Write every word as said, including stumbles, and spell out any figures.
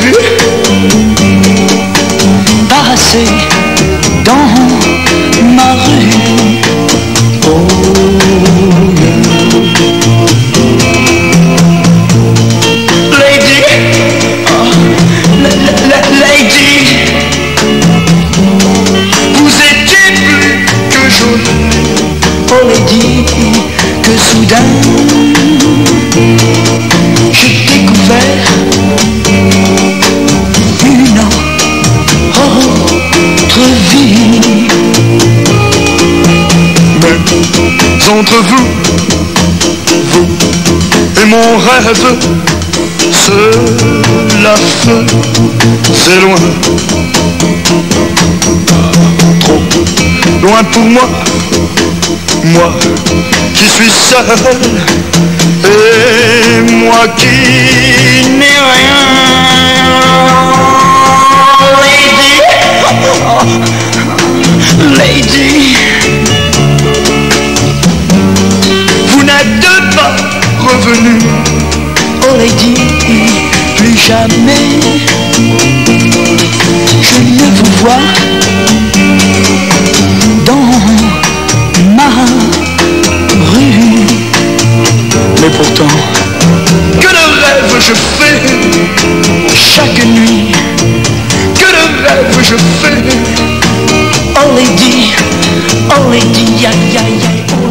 vu passer dans ma rue. Oh, lady, oh, la, la, la, lady, vous étiez plus que jolie. Oh lady, que soudain j'ai découvert une autre vie. Mais entre vous, vous et mon rêve, cela faisait loin, trop loin pour moi, moi qui suis seul et moi qui n'ai rien. Lady, oh, lady, vous n'êtes pas revenu. Oh lady, plus jamais je ne vous vois dans ma rue. Mais pourtant, que de rêves je fais chaque nuit, que de rêves je fais. Oh lady, oh lady, aïe aïe aïe.